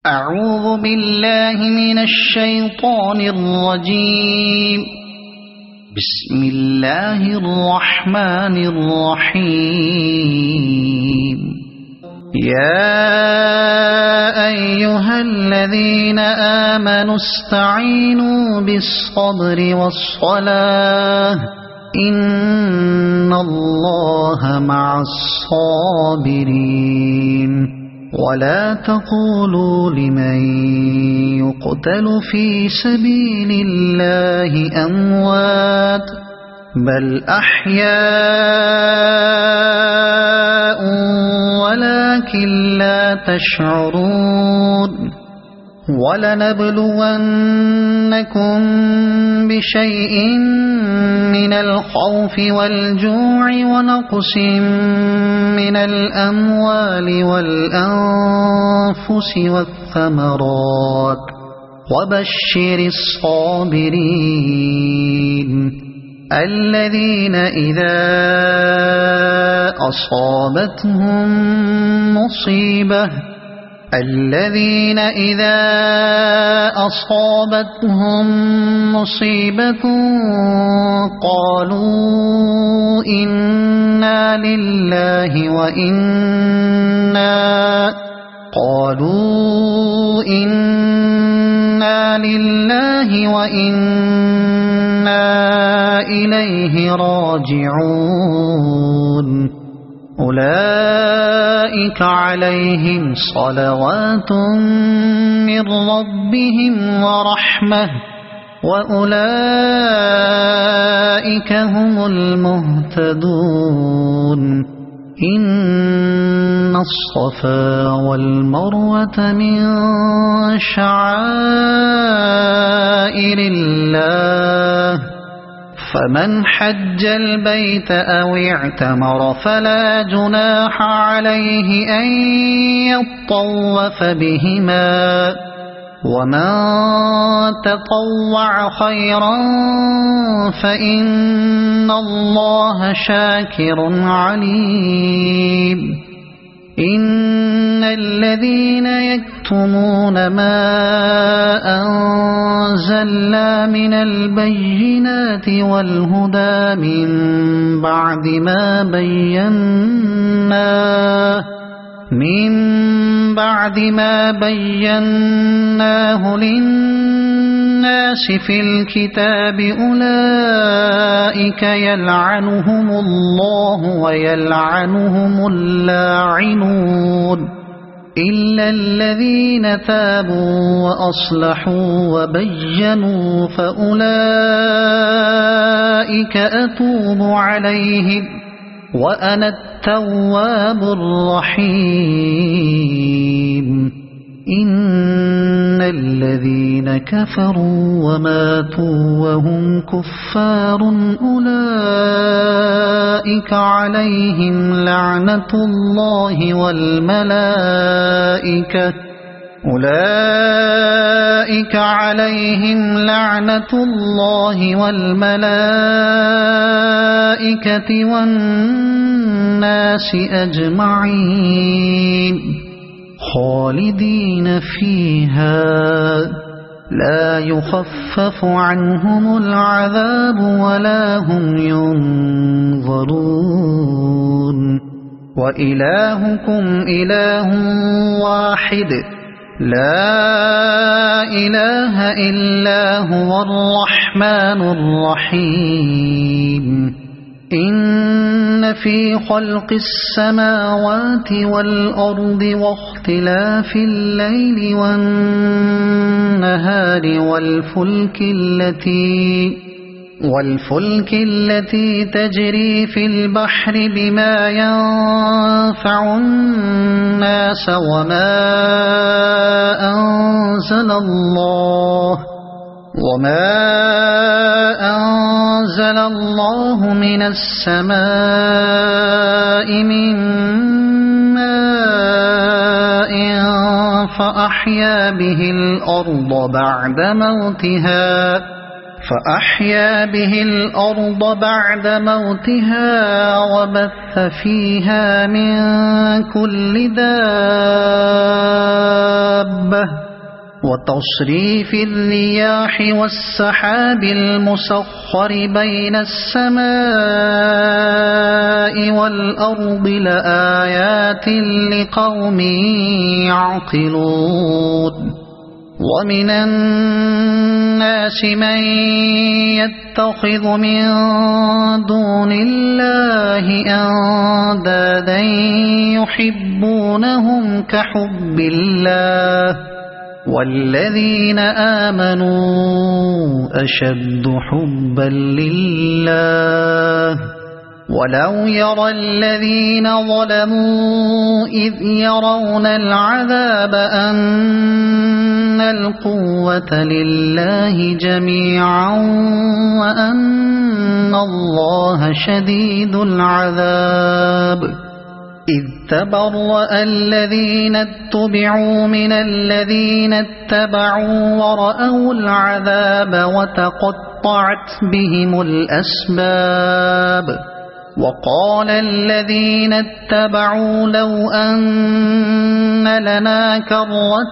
أعوذ بالله من الشيطان الرجيم. بسم الله الرحمن الرحيم. يا أيها الذين آمنوا استعينوا بالصبر والصلاة إن الله مع الصابرين. ولا تقولوا لمن يقتل في سبيل الله أموات بل أحياء ولكن لا تشعرون. ولنبلونكم بشيء من الخوف والجوع ونقص من الأموال والأنفس والثمرات وبشر الصابرين الذين إذا أصابتهم مصيبة قالوا إنا لله وإنا إليه راجعون. أولئك عليهم صلوات من ربهم ورحمة وأولئك هم المهتدون. إن الصفا والمروة من شعائر الله فمن حج البيت أو اعتمر فلا جناح عليه أن يطوف بهما ومن تطوع خيرا فإن الله شاكر عليم. إن الذين يكتمون ما أنزلنا من البينات والهدى من بعد ما بيناه للناس في الكتاب أولئك يلعنهم الله ويلعنهم اللاعنون إلا الذين تابوا وأصلحوا وبينوا فأولئك أتوب عليهم وأنا التواب الرحيم. إن الذين كفروا وماتوا وهم كفار أولئك عليهم لعنة الله والملائكة والناس أجمعين خالدين فيها لا يخفف عنهم العذاب ولا هم ينظرون. وإلهكم إله واحد لا إله إلا هو الرحمن الرحيم. إن في خلق السماوات والأرض واختلاف الليل والنهار والفلك التي تجري في البحر بما ينفع الناس وما أنزل الله من السماء من ماء فأحيا به الأرض بعد موتها فأحيا به الأرض بعد موتها وبث فيها من كل دابة وتصريف الرياح والسحاب المسخر بين السماء والأرض لآيات لقوم يعقلون ومن الناس من يتخذ من دون الله أندادا يحبونهم كحب الله والذين آمنوا أشد حبا لله ولو يرى الذين ظلموا إذ يرون العذاب أن القوة لله جميعا وأن الله شديد العذاب إذ تبرأ الذين اتبعوا من الذين اتبعوا ورأوا العذاب وتقطعت بهم الأسباب وقال الذين اتبعوا لو أن لنا كرة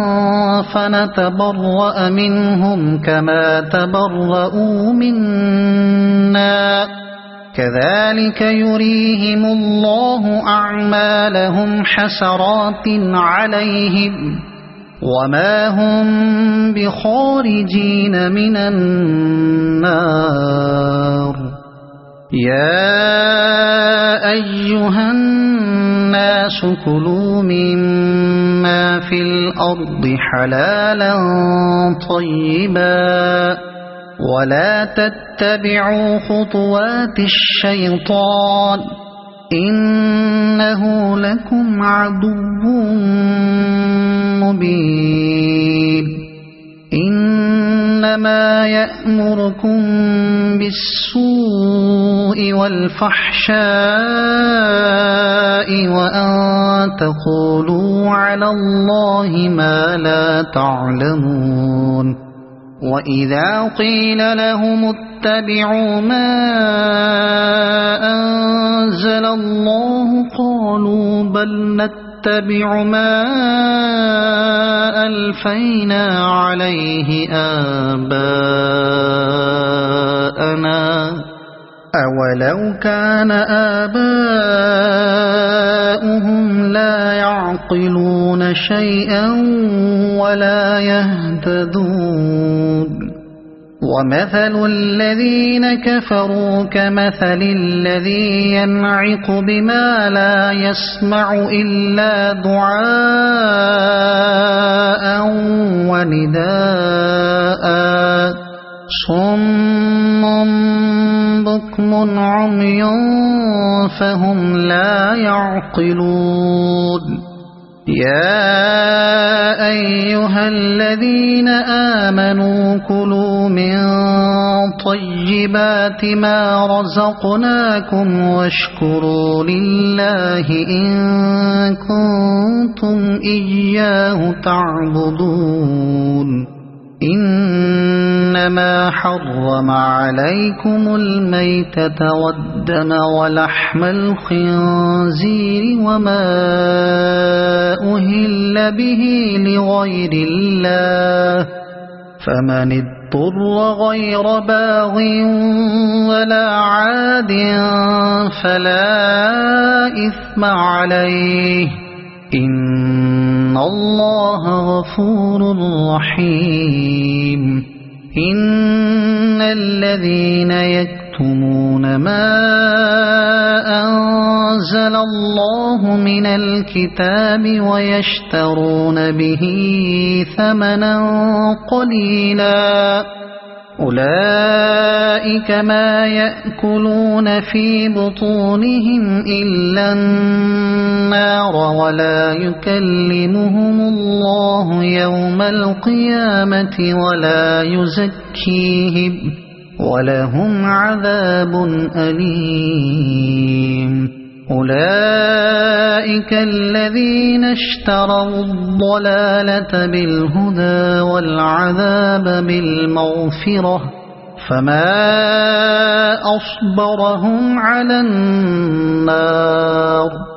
فنتبرأ منهم كما تبرؤوا منا كذلك يريهم الله أعمالهم حسرات عليهم وما هم بخارجين من النار يا أيها الناس كلوا مما في الأرض حلالا طيبا ولا تتبعوا خطوات الشيطان إنه لكم عدو مبين إنما يأمركم بالسوء والفحشاء وأن تقولوا على الله ما لا تعلمون وإذا قيل لهم اتبعوا ما أنزل الله قالوا بل نتبع ما ألفينا عليه آباءنا أولو كان آباؤهم لا يعقلون شيئا ولا يهتدون ومثل الذين كفروا كمثل الذي ينعق بما لا يسمع إلا دعاء ونداء صم بكم عمي فهم لا يعقلون يا أيها الذين آمنوا كلوا من طيبات ما رزقناكم واشكروا لله إن كنتم إياه تعبدون إنما حرم عليكم الميتة والدم ولحم الخنزير وما أهل به لغير الله فمن اضطر غير باغ ولا عاد فلا إثم عليه إن الله غفور رحيم إن الذين يكتمون ما أنزل الله من الكتاب ويشترون به ثمنا قليلا أولئك ما يأكلون في بطونهم إلا النار ولا يكلمهم الله يوم القيامة ولا يزكيهم ولهم عذاب أليم أولئك الذين اشتروا الضلالة بالهدى والعذاب بالمغفرة فما أصبرهم على النار